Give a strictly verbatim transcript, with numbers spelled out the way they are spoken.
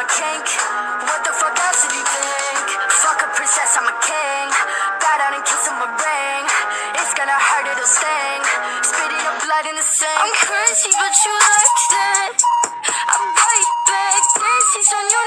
kink. What the fuck else did you think? Fuck a princess, I'm a king. Bow down and kiss him a ring. It's gonna hurt, it'll sting. Spitting up blood in the sink. I'm crazy, but you like that. I'm right back. Dancing on your